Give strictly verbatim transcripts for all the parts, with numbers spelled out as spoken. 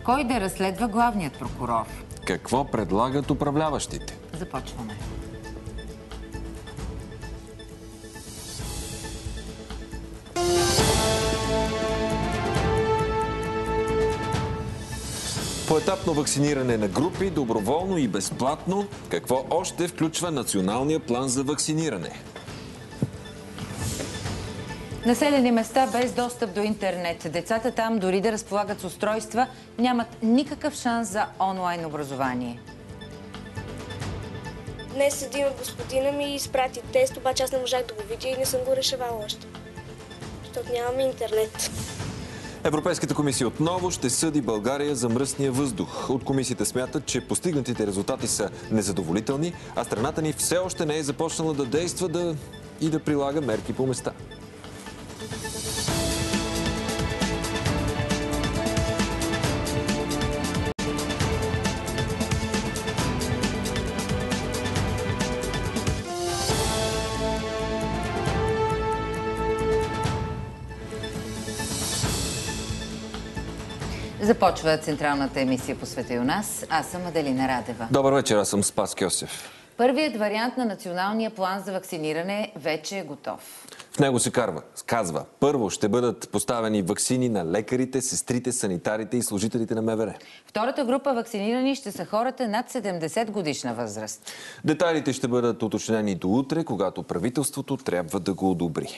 Кой да разследва главният прокурор? Какво предлагат управляващите? Започваме. Поетапно вакциниране на групи, доброволно и безплатно. Какво още включва Националния план за вакциниране? Населени места без достъп до интернет. Децата там, дори да разполагат с устройства, нямат никакъв шанс за онлайн образование. Днес един от господина ми изпрати тест, обаче аз не можах да го видя и не съм го решавала още. Защото нямам интернет. Европейската комисия отново ще съди България за мръсния въздух. От комисията смятат, че постигнатите резултати са незадоволителни, а страната ни все още не е започнала да действа да... и да прилага мерки по места. Започва централната емисия по Света и у нас. Аз съм Аделина Радева. Добър вечер, аз съм Спас Кьосев. Първият вариант на националния план за вакциниране вече е готов. В него се карва, казва, първо ще бъдат поставени ваксини на лекарите, сестрите, санитарите и служителите на МВР. Втората група вакцинирани ще са хората над седемдесет годишна възраст. Детайлите ще бъдат уточнени до утре, когато правителството трябва да го одобри.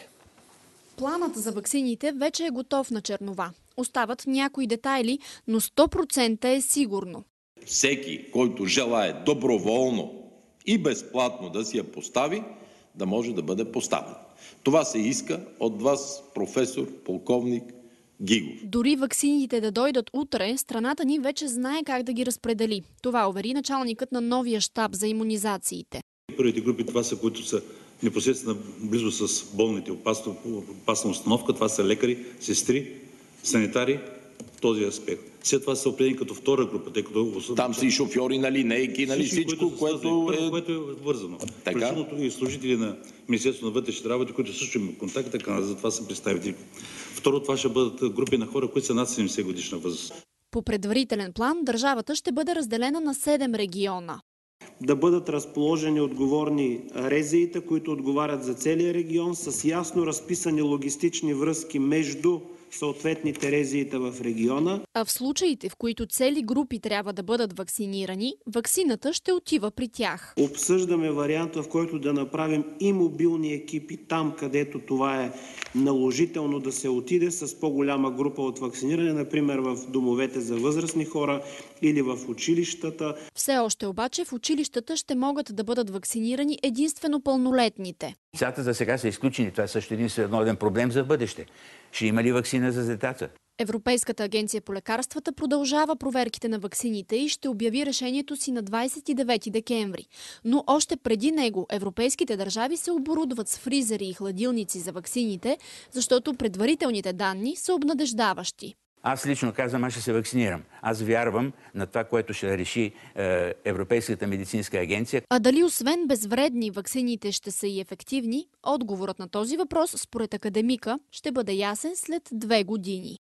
Планът за ваксините вече е готов на чернова. Остават някои детайли, но сто процента е сигурно. Всеки, който желае доброволно и безплатно да си я постави, да може да бъде поставен. Това се иска от вас, професор, полковник Гигов. Дори ваксините да дойдат утре, страната ни вече знае как да ги разпредели. Това увери началникът на новия щаб за имунизациите. Първите групи това са, които са непосредствено близо с болните, опасна, опасна установка. Това са лекари, сестри, санитари, този аспект. След това са определени като втора група, тъй като... Там са и шофьори, нали, линейки, нали, всичко, което е... което е вързано. Включително и служители на Министерството на вътрешните работи, които също имат контакт, така, затова са представители. Второ, това ще бъдат групи на хора, които са над седемдесет годишна възраст. По предварителен план, държавата ще бъде разделена на седем региона. Да бъдат разположени отговорни РЗИ-та, които отговарят за целия регион, с ясно разписани логистични връзки между съответните РЗИ-та в региона. А в случаите, в които цели групи трябва да бъдат вакцинирани, ваксината ще отива при тях. Обсъждаме варианта, в който да направим и мобилни екипи там, където това е наложително да се отиде с по-голяма група от вакциниране, например в домовете за възрастни хора или в училищата. Все още обаче в училищата ще могат да бъдат вакцинирани единствено пълнолетните. Децата за сега са изключени. Това е също един сериозен проблем за бъдеще. Ще има ли вакцина за децата? Европейската агенция по лекарствата продължава проверките на ваксините и ще обяви решението си на двадесет и девети декември. Но още преди него европейските държави се оборудват с фризери и хладилници за ваксините, защото предварителните данни са обнадеждаващи. Аз лично казвам, аз ще се вакцинирам. Аз вярвам на това, което ще реши е, Европейската медицинска агенция. А дали освен безвредни ваксините ще са и ефективни? Отговорът на този въпрос, според академика, ще бъде ясен след две години.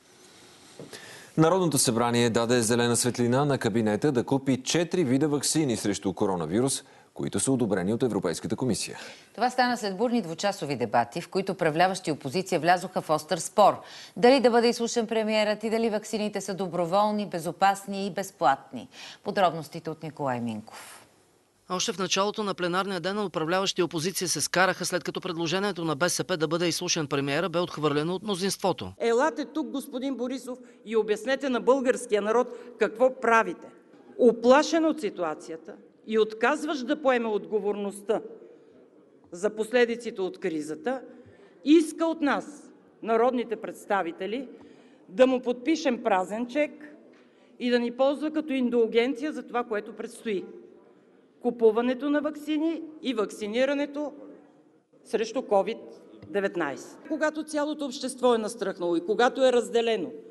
Народното събрание даде зелена светлина на кабинета да купи четири вида ваксини срещу коронавирус, които са одобрени от Европейската комисия. Това стана след бурни двучасови дебати, в които управляващи и опозиция влязоха в остър спор. Дали да бъде изслушан премиерът и дали ваксините са доброволни, безопасни и безплатни. Подробностите от Николай Минков. Още в началото на пленарния ден управляващи и опозиция се скараха, след като предложението на БСП да бъде изслушан премиера бе отхвърлено от мнозинството. Елате тук, господин Борисов, и обяснете на българския народ какво правите. Уплашен от ситуацията и отказваш да поеме отговорността за последиците от кризата, иска от нас, народните представители, да му подпишем празен чек и да ни ползва като индулгенция за това, което предстои. Купуването на ваксини и вакцинирането срещу ковид деветнайсет. Когато цялото общество е настръхнало и когато е разделено,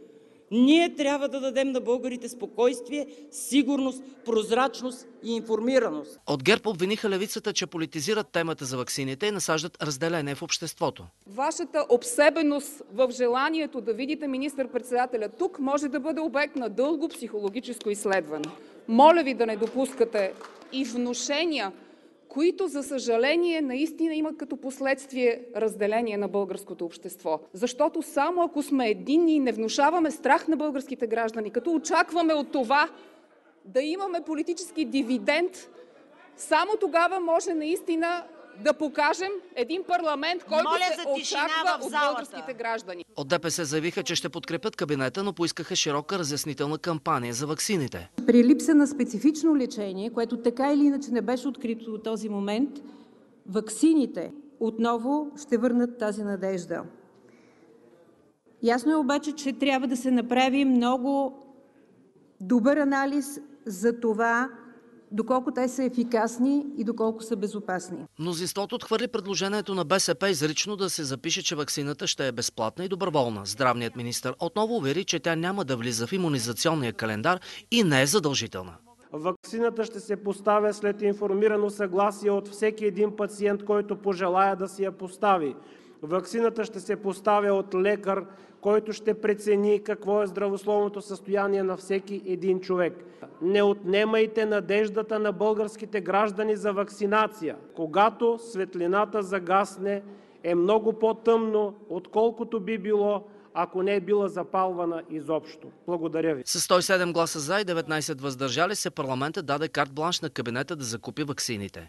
Ние трябва да дадем на българите спокойствие, сигурност, прозрачност и информираност. От ГЕРБ обвиниха левицата, че политизират темата за ваксините и насаждат разделение в обществото. Вашата обсебеност в желанието да видите министър-председателя тук може да бъде обект на дълго психологическо изследване. Моля ви да не допускате и внушения, които, за съжаление, наистина имат като последствие разделение на българското общество. Защото само ако сме единни и не внушаваме страх на българските граждани, като очакваме от това да имаме политически дивиденд, само тогава може наистина да покажем един парламент, който се очаква от българските граждани. От ДПС заявиха, че ще подкрепят кабинета, но поискаха широка разяснителна кампания за ваксините. При липса на специфично лечение, което така или иначе не беше открито до този момент, ваксините отново ще върнат тази надежда. Ясно е обаче, че трябва да се направи много добър анализ за това, доколко те са ефикасни и доколко са безопасни. Мнозинството отхвърли предложението на БСП изрично да се запише, че ваксината ще е безплатна и доброволна. Здравният министър отново увери, че тя няма да влиза в имунизационния календар и не е задължителна. Ваксината ще се поставя след информирано съгласие от всеки един пациент, който пожелая да си я постави. Ваксината ще се поставя от лекар, който ще прецени какво е здравословното състояние на всеки един човек. Не отнемайте надеждата на българските граждани за ваксинация. Когато светлината загасне, е много по-тъмно, отколкото би било, ако не е била запалвана изобщо. Благодаря ви. С сто и седем гласа за и деветнайсет въздържали се, парламентът даде карт бланш на кабинета да закупи ваксините.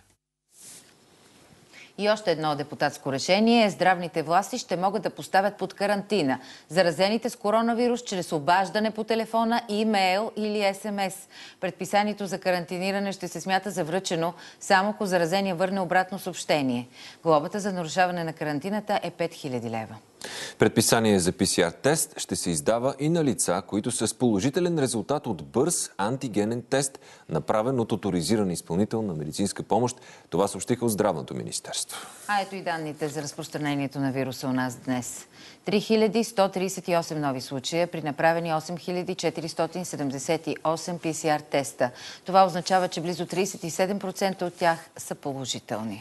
И още едно депутатско решение. Здравните власти ще могат да поставят под карантина заразените с коронавирус чрез обаждане по телефона, имейл или ес ем ес. Предписанието за карантиниране ще се смята за връчено само ако заразения върне обратно съобщение. Глобата за нарушаване на карантината е пет хиляди лева. Предписание за пи си ар тест ще се издава и на лица, които са с положителен резултат от бърз антигенен тест, направен от оторизиран изпълнител на медицинска помощ. Това съобщиха от Здравното министерство. А ето и данните за разпространението на вируса у нас днес. три хиляди сто трийсет и осем нови случая при направени осем хиляди четиристотин седемдесет и осем пи си ар теста. Това означава, че близо трийсет и седем процента от тях са положителни.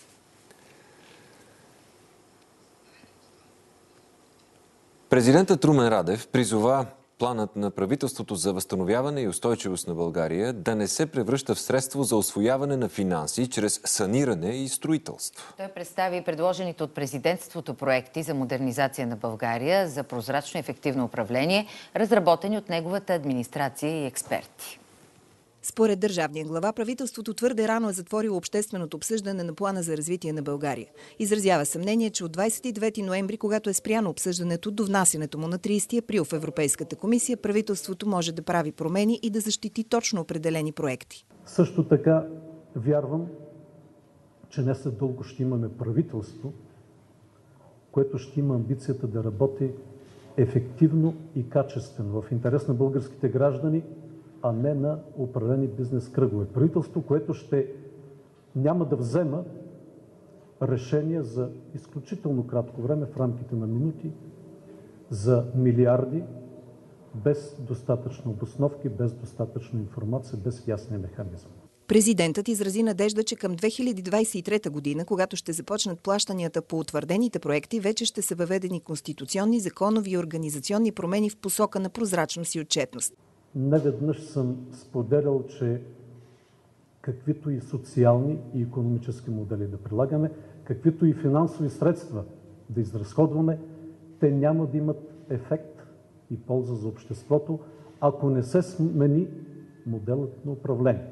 Президентът Румен Радев призова планът на правителството за възстановяване и устойчивост на България да не се превръща в средство за усвояване на финанси чрез саниране и строителство. Той представи предложените от президентството проекти за модернизация на България за прозрачно и ефективно управление, разработени от неговата администрация и експерти. Според държавния глава, правителството твърде рано е затворило общественото обсъждане на плана за развитие на България. Изразява съмнение, че от двайсет и девети ноември, когато е спряно обсъждането до внасянето му на трийсети април в Европейската комисия, правителството може да прави промени и да защити точно определени проекти. Също така вярвам, че не след дълго ще имаме правителство, което ще има амбицията да работи ефективно и качествено в интерес на българските граждани, а не на определени бизнес кръгове. Правителство, което ще няма да взема решения за изключително кратко време, в рамките на минути, за милиарди, без достатъчно обосновки, без достатъчно информация, без ясния механизъм. Президентът изрази надежда, че към две хиляди двайсет и трета година, когато ще започнат плащанията по утвърдените проекти, вече ще са въведени конституционни, законови и организационни промени в посока на прозрачност и отчетност. Неведнъж съм споделял, че каквито и социални и икономически модели да прилагаме, каквито и финансови средства да изразходваме, те няма да имат ефект и полза за обществото, ако не се смени моделът на управление.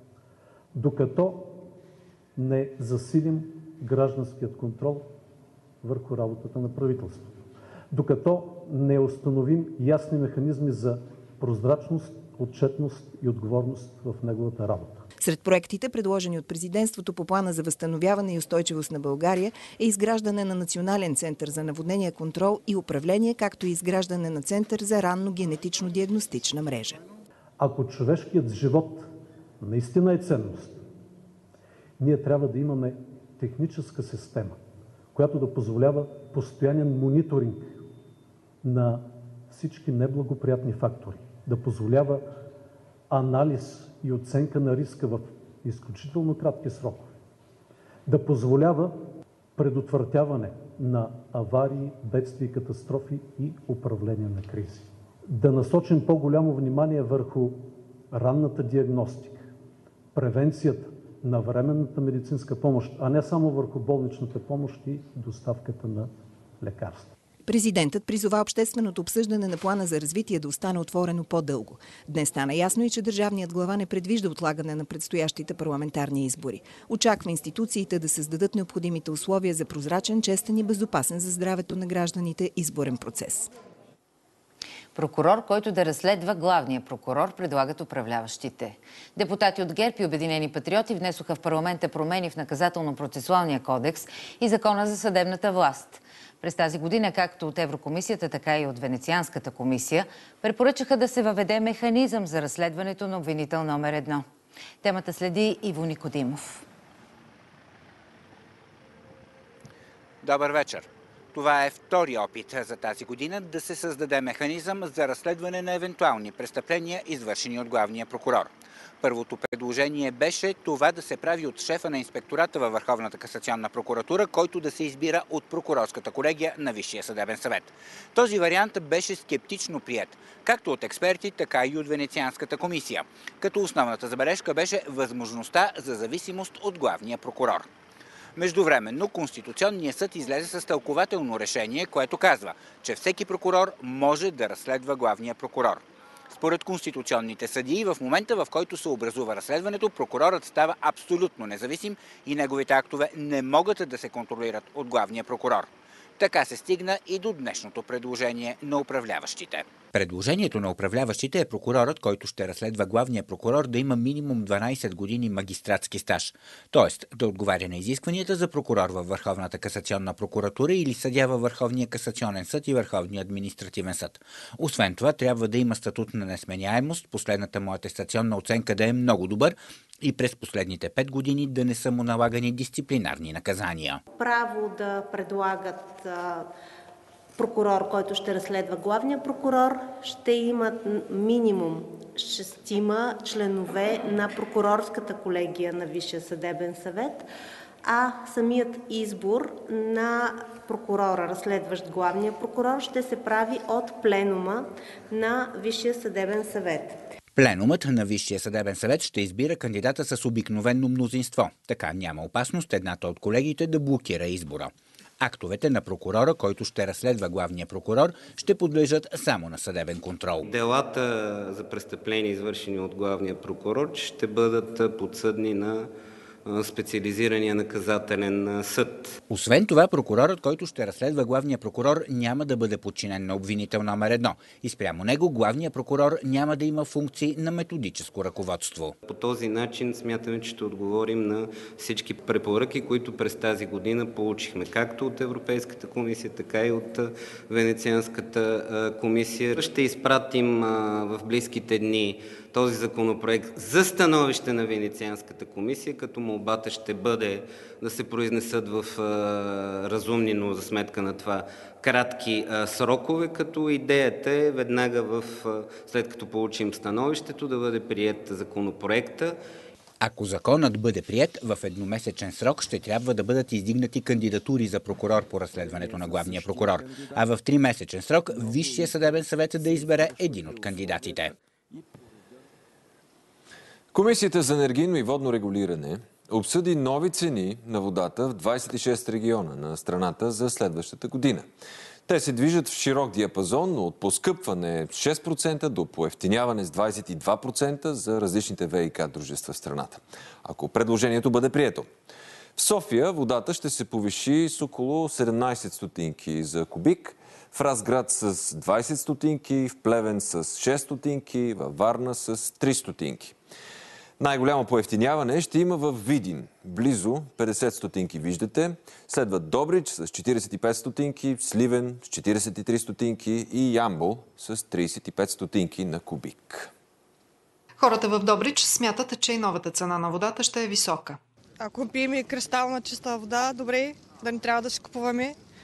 Докато не засилим гражданският контрол върху работата на правителството. Докато не установим ясни механизми за прозрачност, отчетност и отговорност в неговата работа. Сред проектите, предложени от президентството по плана за възстановяване и устойчивост на България, е изграждане на Национален център за наводнение, контрол и управление, както и изграждане на Център за ранно генетично-диагностична мрежа. Ако човешкият живот наистина е ценност, ние трябва да имаме техническа система, която да позволява постоянен мониторинг на всички неблагоприятни фактори, да позволява анализ и оценка на риска в изключително кратки срокове, да позволява предотвратяване на аварии, бедствия и катастрофи и управление на кризи. Да насочим по-голямо внимание върху ранната диагностика, превенцията, навременната медицинска помощ, а не само върху болничната помощ и доставката на лекарства. Президентът призова общественото обсъждане на плана за развитие да остане отворено по-дълго. Днес стана ясно и, че държавният глава не предвижда отлагане на предстоящите парламентарни избори. Очаква институциите да създадат необходимите условия за прозрачен, честен и безопасен за здравето на гражданите изборен процес. Прокурор, който да разследва главния прокурор, предлагат управляващите. Депутати от ГЕРБ и Обединени патриоти внесоха в парламента промени в наказателно-процесуалния кодекс и закона за съдебната власт. През тази година, както от Еврокомисията, така и от Венецианската комисия, препоръчаха да се въведе механизъм за разследването на обвинител номер едно. Темата следи Иво Никодимов. Добър вечер. Това е втори опит за тази година да се създаде механизъм за разследване на евентуални престъпления, извършени от главния прокурор. Първото предложение беше това да се прави от шефа на инспектората във Върховната касационна прокуратура, който да се избира от прокурорската колегия на Висшия съдебен съвет. Този вариант беше скептично приет, както от експерти, така и от Венецианската комисия, като основната забележка беше възможността за зависимост от главния прокурор. Междувременно Конституционният съд излезе с тълкователно решение, което казва, че всеки прокурор може да разследва главния прокурор. Според конституционните съдии, в момента, в който се образува разследването, прокурорът става абсолютно независим и неговите актове не могат да се контролират от главния прокурор. Така се стигна и до днешното предложение на управляващите. Предложението на управляващите е прокурорът, който ще разследва главния прокурор, да има минимум дванайсет години магистратски стаж. Тоест да отговаря на изискванията за прокурор във Върховната касационна прокуратура или съдия във Върховния касационен съд и Върховния административен съд. Освен това, трябва да има статут на несменяемост, последната му атестационна оценка да е много добър и през последните пет години да не са му налагани дисциплинарни наказания. Право да предлагат прокурор, който ще разследва главния прокурор, ще имат минимум шестима членове на прокурорската колегия на Висшия съдебен съвет, а самият избор на прокурора, разследващ главния прокурор, ще се прави от пленума на Висшия съдебен съвет. Пленумът на Висшия съдебен съвет ще избира кандидата с обикновено мнозинство. Така няма опасност едната от колегите да блокира избора. Актовете на прокурора, който ще разследва главния прокурор, ще подлежат само на съдебен контрол. Делата за престъпления, извършени от главния прокурор, ще бъдат подсъдни на специализирания наказателен съд. Освен това, прокурорът, който ще разследва главния прокурор, няма да бъде подчинен на обвинител номер едно. И спрямо него главния прокурор няма да има функции на методическо ръководство. По този начин смятаме, че ще отговорим на всички препоръки, които през тази година получихме, както от Европейската комисия, така и от Венецианската комисия. Ще изпратим в близките дни този законопроект за становище на Венецианската комисия, като молбата ще бъде да се произнесат в а, разумни, но за сметка на това кратки а, срокове, като идеята е веднага в, а, след като получим становището, да бъде приет законопроекта. Ако законът бъде приет, в едномесечен срок ще трябва да бъдат издигнати кандидатури за прокурор по разследването на главния прокурор, а в тримесечен срок Висшия съдебен съвет да избере един от кандидатите. Комисията за енергийно и водно регулиране обсъди нови цени на водата в двайсет и шест региона на страната за следващата година. Те се движат в широк диапазон от поскъпване с шест процента до поевтиняване с двайсет и два процента за различните ВиК дружества в страната, ако предложението бъде прието. В София водата ще се повиши с около седемнайсет стотинки за кубик, в Разград с двайсет стотинки, в Плевен с шест стотинки, във Варна с три стотинки. Най-голямо поевтиняване ще има в Видин. Близо петдесет стотинки виждате. Следват Добрич с четирийсет и пет стотинки, Сливен с четирийсет и три стотинки и Ямбол с трийсет и пет стотинки на кубик. Хората в Добрич смятат, че и новата цена на водата ще е висока. Ако пием и кристална чиста вода, добре, да не трябва да си купуваме.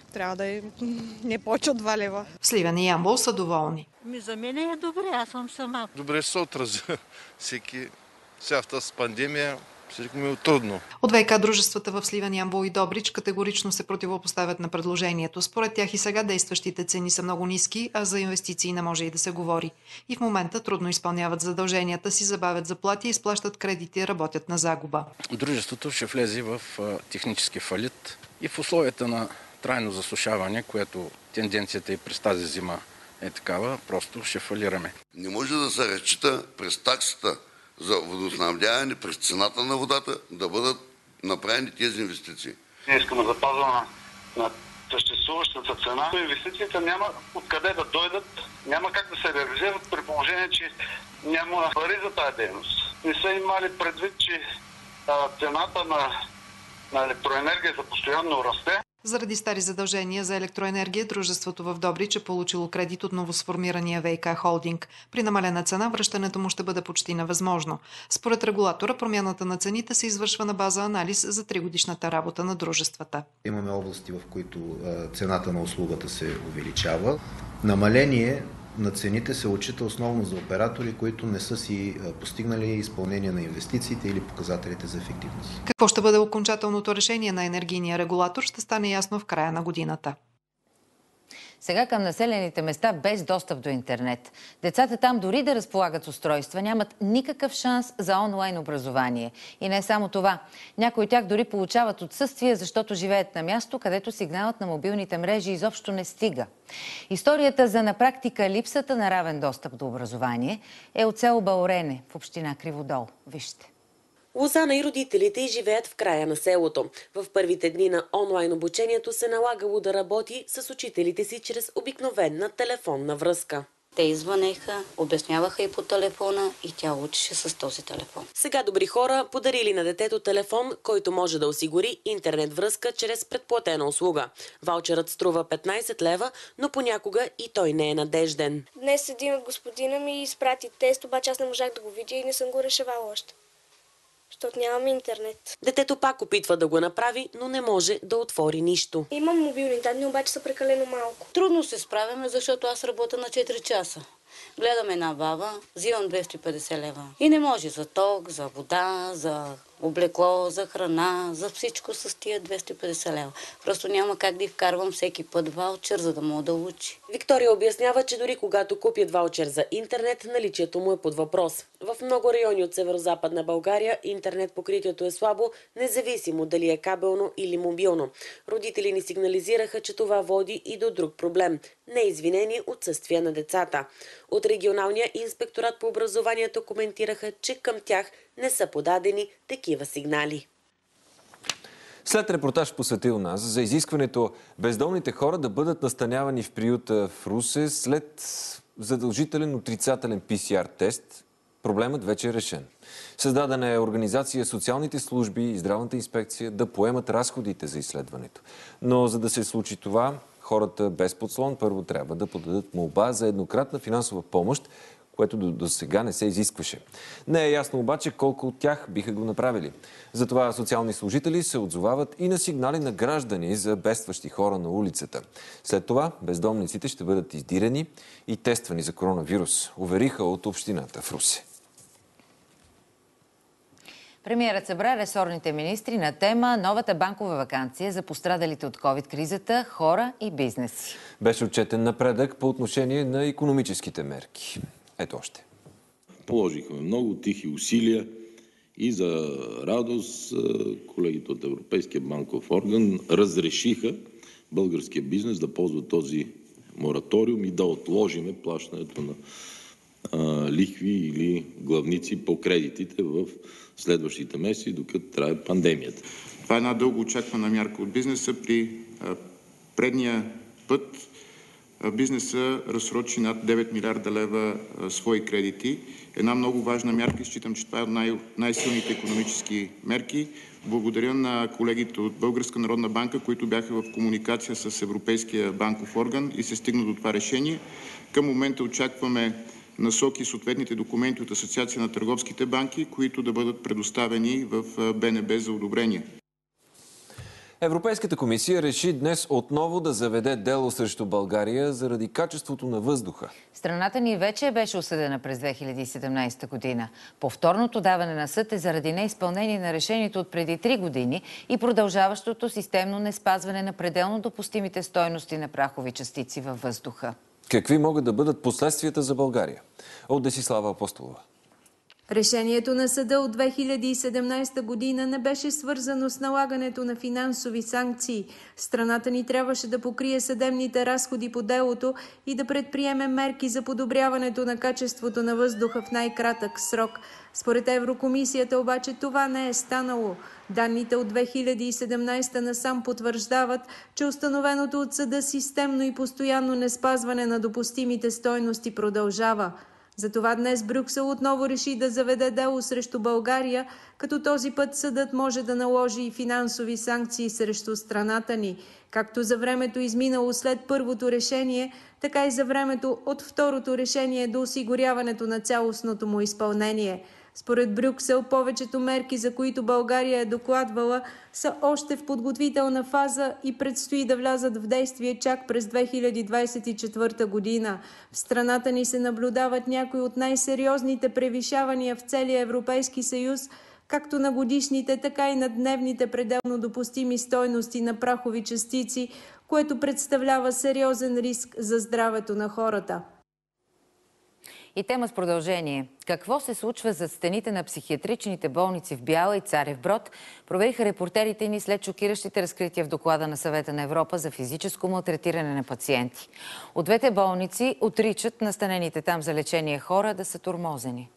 трябва да е не повече от два лева. В Сливен и Ямбол са доволни. Ми за мен е добре, аз съм сама. Добре ще се отрази. Всеки сега в тази пандемия всичко ми е трудно. От ВиК дружествата в Сливен, Ямбол и Добрич категорично се противопоставят на предложението. Според тях и сега действащите цени са много ниски, а за инвестиции не може и да се говори. И в момента трудно изпълняват задълженията си, забавят заплати, изплащат кредити, работят на загуба. Дружеството ще влезе в технически фалит и в условията на трайно засушаване, което тенденцията и през тази зима е такава, просто ще фалираме. Не може да се разчита през таксата за водоснабдяване, през цената на водата да бъдат направени тези инвестиции. Ние искаме да запазваме на съществуващата цена. Инвестициите няма откъде да дойдат, няма как да се реализират при положение, че няма пари за тази дейност. Не са имали предвид, че а, цената на, на електроенергията постоянно расте. Заради стари задължения за електроенергия, дружеството в Добрич е получило кредит от новосформирания ВиК холдинг. При намалена цена връщането му ще бъде почти невъзможно. Според регулатора, промяната на цените се извършва на база анализ за тригодишната работа на дружествата. Имаме области, в които цената на услугата се увеличава. Намаление на цените се отчита основно за оператори, които не са си постигнали изпълнение на инвестициите или показателите за ефективност. Какво ще бъде окончателното решение на енергийния регулатор, ще стане ясно в края на годината. Сега към населените места без достъп до интернет. Децата там дори да разполагат с устройства, нямат никакъв шанс за онлайн образование. И не само това. Някои от тях дори получават отсъствие, защото живеят на място, където сигналът на мобилните мрежи изобщо не стига. Историята за на практика липсата на равен достъп до образование е от село Баурене в община Криводол. Вижте. Лозана и родителите й живеят в края на селото. В първите дни на онлайн обучението се налагало да работи с учителите си чрез обикновена телефонна връзка. Те извънеха, обясняваха и по телефона и тя учеше с този телефон. Сега добри хора подарили на детето телефон, който може да осигури интернет връзка чрез предплатена услуга. Ваучерът струва петнайсет лева, но понякога и той не е надежден. Днес един от господина ми изпрати тест, обаче аз не можах да го видя и не съм го решавала още. Защото нямам интернет. Детето пак опитва да го направи, но не може да отвори нищо. Имам мобилни данни, обаче са прекалено малко. Трудно се справяме, защото аз работя на четири часа. Гледам една баба, взимам двеста и петдесет лева. И не може за ток, за вода, за облекло, за храна, за всичко с тия двеста и петдесет лева. Просто няма как да й вкарвам всеки път ваучер, за да мога да учи. Виктория обяснява, че дори когато купят ваучер за интернет, наличието му е под въпрос. В много райони от северо-западна България интернет покритието е слабо, независимо дали е кабелно или мобилно. Родители ни сигнализираха, че това води и до друг проблем – неизвинени отсъствия на децата. От регионалния инспекторат по образованието коментираха, че към тях не са подадени такива сигнали. След репортаж посветил нас за изискването бездомните хора да бъдат настанявани в приюта в Русе след задължителен отрицателен пи си ар тест, проблемът вече е решен. Създадена е организация социалните служби и здравната инспекция да поемат разходите за изследването. Но за да се случи това, хората без подслон първо трябва да подадат молба за еднократна финансова помощ, което до, до сега не се изискваше. Не е ясно обаче колко от тях биха го направили. Затова социални служители се отзовават и на сигнали на граждани за бедстващи хора на улицата. След това бездомниците ще бъдат издирени и тествани за коронавирус, увериха от общината в Русе. Премиерът събра ресорните министри на тема новата банкова ваканция за пострадалите от ковид-кризата, хора и бизнеси. Беше отчетен напредък по отношение на икономическите мерки. Ето още. Положихме много тихи усилия и за радост колегите от Европейския банков орган разрешиха българския бизнес да ползва този мораториум и да отложиме плащането на а, лихви или главници по кредитите в следващите месеци, докато трае пандемията. Това е една дълго очаквана мярка от бизнеса. При а, предния път бизнеса разсрочи над девет милиарда лева а, свои кредити. Една много важна мярка. Считам, че това е от най- най-силните икономически мерки. Благодаря на колегите от Българска народна банка, които бяха в комуникация с Европейския банков орган и се стигна до това решение. Към момента очакваме насоки и съответните документи от Асоциация на търговските банки, които да бъдат предоставени в БНБ за одобрение. Европейската комисия реши днес отново да заведе дело срещу България заради качеството на въздуха. Страната ни вече беше осъдена през две хиляди и седемнадесета година. Повторното даване на съд е заради неизпълнение на решението от преди три години и продължаващото системно неспазване на пределно допустимите стойности на прахови частици във въздуха. Какви могат да бъдат последствията за България? От Десислава Апостолова. Решението на съда от две хиляди и седемнадесета година не беше свързано с налагането на финансови санкции. Страната ни трябваше да покрие съдебните разходи по делото и да предприеме мерки за подобряването на качеството на въздуха в най-кратък срок. Според Еврокомисията обаче това не е станало. Данните от две хиляди и седемнадесета насам потвърждават, че установеното от съда системно и постоянно неспазване на допустимите стойности продължава. Затова днес Брюксел отново реши да заведе дело срещу България, като този път съдът може да наложи и финансови санкции срещу страната ни. Както за времето изминало след първото решение, така и за времето от второто решение до осигуряването на цялостното му изпълнение. Според Брюксел, повечето мерки, за които България е докладвала, са още в подготвителна фаза и предстои да влязат в действие чак през две хиляди двадесет и четвърта година. В страната ни се наблюдават някои от най-сериозните превишавания в целия Европейски съюз, както на годишните, така и на дневните пределно допустими стойности на прахови частици, което представлява сериозен риск за здравето на хората. И тема с продължение. Какво се случва зад стените на психиатричните болници в Бяла и Царев Брод, провериха репортерите ни след шокиращите разкрития в доклада на Съвета на Европа за физическо малтретиране на пациенти. От двете болници отричат настанените там за лечение хора да са тормозени.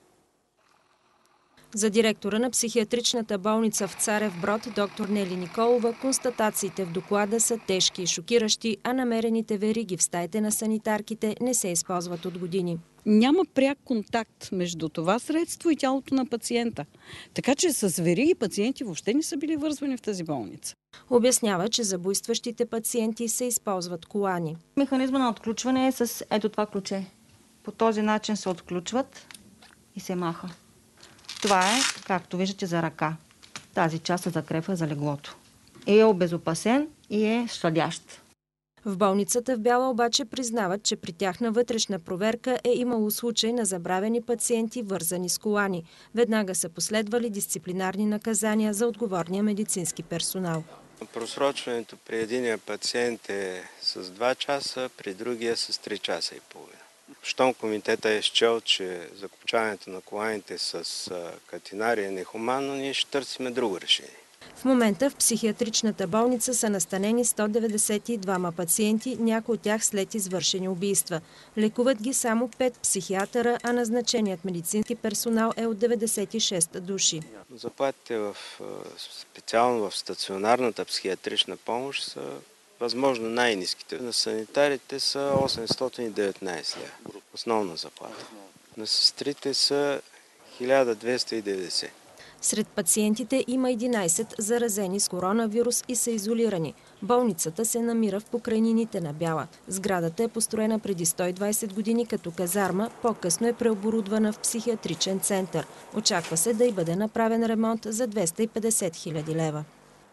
За директора на психиатричната болница в Царев Брод, доктор Нели Николова, констатациите в доклада са тежки и шокиращи, а намерените вериги в стаите на санитарките не се използват от години. Няма пряк контакт между това средство и тялото на пациента. Така че с вериги пациенти въобще не са били вързвани в тази болница. Обяснява, че за буйстващите пациенти се използват колани. Механизма на отключване е с ето това ключе. По този начин се отключват и се маха. Това е, както виждате, за ръка. Тази част се закрепва за леглото. И е обезопасен и е щадящ. В болницата в Бяла обаче признават, че при тяхна вътрешна проверка е имало случай на забравени пациенти, вързани с колани. Веднага са последвали дисциплинарни наказания за отговорния медицински персонал. Просрочването при единия пациент е с два часа, при другия с три часа и половина. Щом комитета е счел, че закопчаването на коланите с катинари е нехуманно, ние ще търсим друго решение. В момента в психиатричната болница са настанени сто деветдесет и двама пациенти, някои от тях след извършени убийства. Лекуват ги само пет психиатъра, а назначеният медицински персонал е от деветдесет и шест души. Заплатите в, специално в стационарната психиатрична помощ са възможно най-ниските. На санитарите са осемстотин и деветнадесет лева. Основна заплата. На сестрите са хиляда двеста и деветдесет. Сред пациентите има единадесет заразени с коронавирус и са изолирани. Болницата се намира в покрайнините на Бяла. Сградата е построена преди сто и двадесет години като казарма, по-късно е преоборудвана в психиатричен център. Очаква се да й бъде направен ремонт за двеста и петдесет хиляди лева.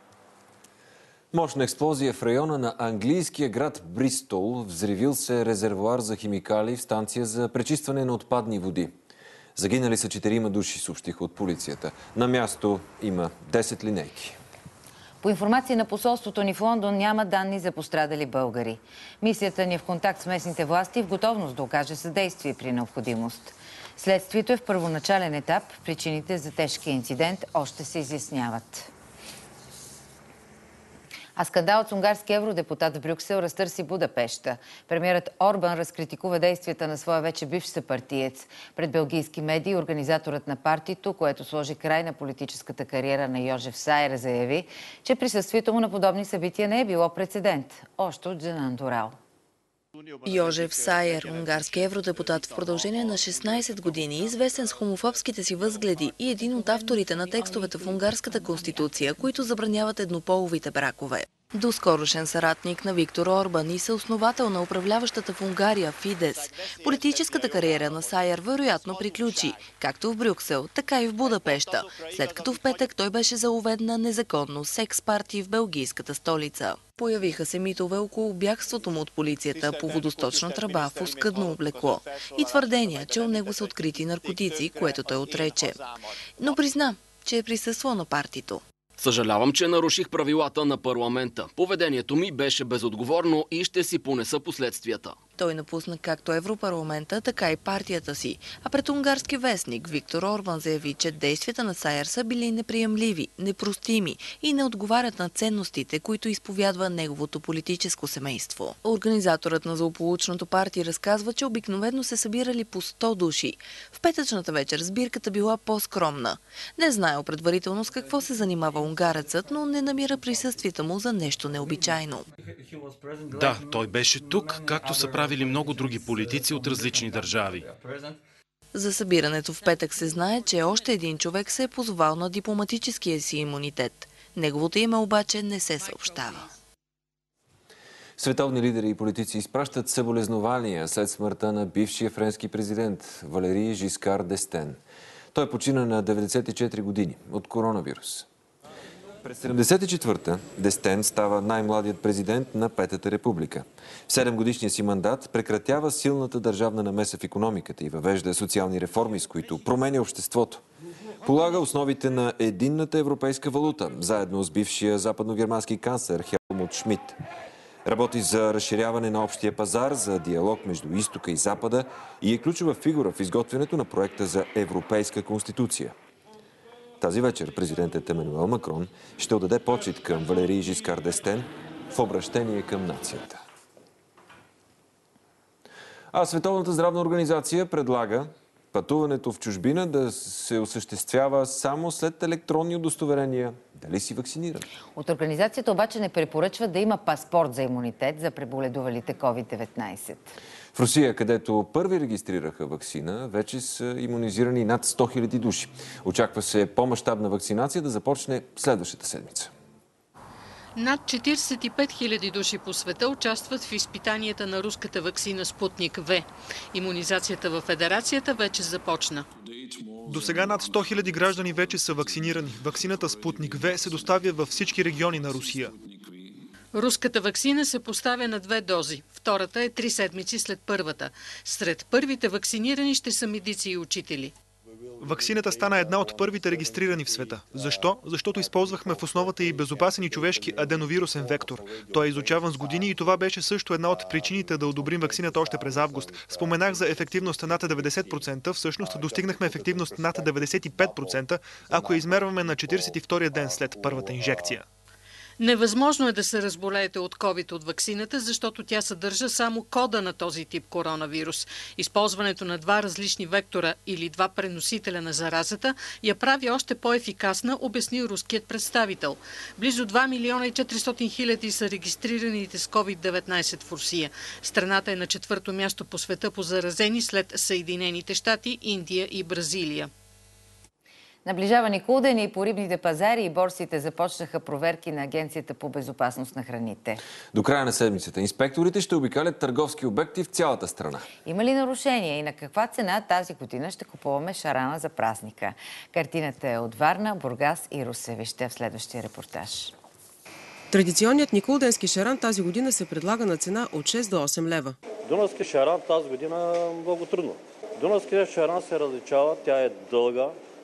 Мощна експлозия в района на английския град Бристол. Взривил се резервоар за химикали в станция за пречистване на отпадни води. Загинали са четирима души, съобщиха от полицията. На място има десет линейки. По информация на посолството ни в Лондон няма данни за пострадали българи. Мисията ни е в контакт с местните власти в готовност да окаже съдействие при необходимост. Следствието е в първоначален етап. Причините за тежкия инцидент още се изясняват. А скандалът с унгарски евродепутат в Брюксел разтърси Будапеща. Премиерът Орбан разкритикува действията на своя вече бивш съпартиец. Пред белгийски медии организаторът на партито, което сложи край на политическата кариера на Йожеф Саер, заяви, че присъствието му на подобни събития не е било прецедент. Още от Джанан Дорал. Йожеф Саер, унгарски евродепутат в продължение на шестнадесет години, известен с хомофобските си възгледи и един от авторите на текстовете в унгарската конституция, които забраняват еднополовите бракове. Доскорошен съратник на Виктор Орбан и съосновател на управляващата в Унгария Фидес. Политическата кариера на Сайер вероятно приключи, както в Брюксел, така и в Будапеща, след като в петък той беше заловен на незаконно секс-парти в белгийската столица. Появиха се митове около бягството му от полицията по водосточна тръба в оскъдно облекло и твърдения, че у него са открити наркотици, което той отрече. Но призна, че е присъствал на партито. Съжалявам, че наруших правилата на парламента. Поведението ми беше безотговорно и ще си понеса последствията. Той напусна както Европарламента, така и партията си. А пред унгарски вестник Виктор Орбан заяви, че действията на Сайер са били неприемливи, непростими и не отговарят на ценностите, които изповядва неговото политическо семейство. Организаторът на злополучното парти разказва, че обикновено се събирали по сто души. В петъчната вечер сбирката била по-скромна. Не знаел предварително с какво се занимава унгарецът, но не намира присъствието му за нещо необичайно. Да, той беше тук, както са правили много други политици от различни държави. За събирането в петък се знае, че още един човек се е позовал на дипломатическия си имунитет. Неговото име обаче не се съобщава. Световни лидери и политици изпращат съболезнования след смъртта на бившия френски президент Валери Жискар д'Естен. Той почина на деветдесет и четири години от коронавирус. През седемдесет и четвърта д'Естен става най-младият президент на Петата република. В седемгодишния си мандат прекратява силната държавна намеса в икономиката и въвежда социални реформи, с които променя обществото. Полага основите на единната европейска валута, заедно с бившия западногермански канцлер Хелмут Шмидт. Работи за разширяване на общия пазар, за диалог между изтока и запада и е ключова фигура в изготвянето на проекта за Европейска конституция. Тази вечер президентът Емануел Макрон ще отдаде почит към Валери Жискар д'Естен в обращение към нацията. А Световната здравна организация предлага пътуването в чужбина да се осъществява само след електронни удостоверения. Дали си вакциниран? От организацията обаче не препоръчва да има паспорт за имунитет за преболедувалите ковид деветнайсет. В Русия, където първи регистрираха вакцина, вече са имунизирани над сто хиляди души. Очаква се по-мащабна вакцинация да започне следващата седмица. Над четиридесет и пет хиляди души по света участват в изпитанията на руската ваксина Спутник В. Имунизацията във федерацията вече започна. До сега над сто хиляди граждани вече са вакцинирани. Ваксината Спутник В се доставя във всички региони на Русия. Руската ваксина се поставя на две дози. Втората е три седмици след първата. Сред първите вакцинирани ще са медици и учители. Ваксината стана една от първите регистрирани в света. Защо? Защото използвахме в основата и безопасен и човешки аденовирусен вектор. Той е изучаван с години и това беше също една от причините да одобрим ваксината още през август. Споменах за ефективност над деветдесет процента, всъщност достигнахме ефективност над деветдесет и пет процента, ако я измерваме на четиридесет и втория ден след първата инжекция. Невъзможно е да се разболеете от ковид от ваксината, защото тя съдържа само кода на този тип коронавирус. Използването на два различни вектора или два преносителя на заразата я прави още по-ефикасна, обясни руският представител. Близо два милиона и четиристотин хиляди са регистрираните с ковид деветнайсет в Русия. Страната е на четвърто място по света по заразени след Съединените щати, Индия и Бразилия. Наближава Никулден и по рибните пазари и борсите започнаха проверки на Агенцията по безопасност на храните. До края на седмицата инспекторите ще обикалят търговски обекти в цялата страна. Има ли нарушения и на каква цена тази година ще купуваме шарана за празника? Картината е от Варна, Бургас и Русе. Вижте в следващия репортаж. Традиционният никулденски шаран тази година се предлага на цена от шест до осем лева. Дунавски шаран тази година е много трудно. Дунавският шаран се различава, тя е дълга,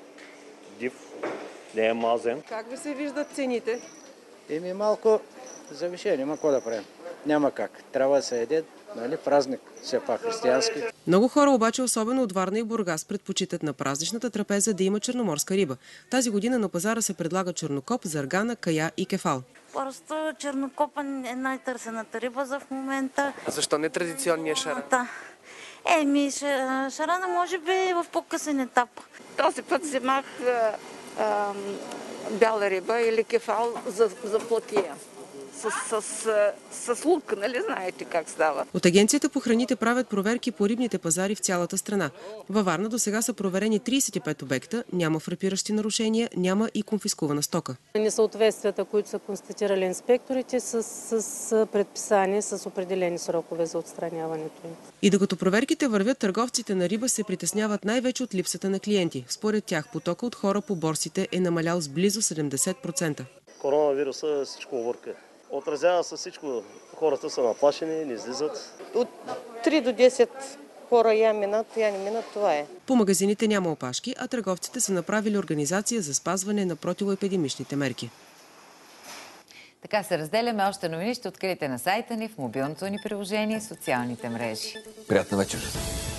див, не е мазен. Как ви се виждат цените? Еми малко завишение, има какво да правим. Няма как. Трябва да се еде, нали, празник, все пак християнски. Много хора обаче, особено от Варна и Бургас, предпочитат на празничната трапеза да има черноморска риба. Тази година на пазара се предлага чернокоп, заргана, кая и кефал. Просто чернокопа е най-търсената риба за в момента. Защо не традиционния шаран? Да. Еми, шарана може би в по-късен етап. Този път вземах а, а, бяла риба или кефал за, за платия. с, с, с, с лук, нали знаете как става. От Агенцията по храните правят проверки по рибните пазари в цялата страна. Във Варна до сега са проверени тридесет и пет обекта, няма фрапиращи нарушения, няма и конфискувана стока. Несъответствията, които са констатирали инспекторите, с, с предписание с определени срокове за отстраняването им. И докато проверките вървят, търговците на риба се притесняват най-вече от липсата на клиенти. Според тях потока от хора по борсите е намалял с близо седемдесет процента. Коронавируса всичко обърка. Отразява се всичко. Хората са наплашени, не излизат. От три до десет хора я минат, я не минат, това е. По магазините няма опашки, а търговците са направили организация за спазване на противоепидемичните мерки. Така се разделяме. Още новини ще откриете на сайта ни, в мобилното ни приложение и социалните мрежи. Приятна вечер!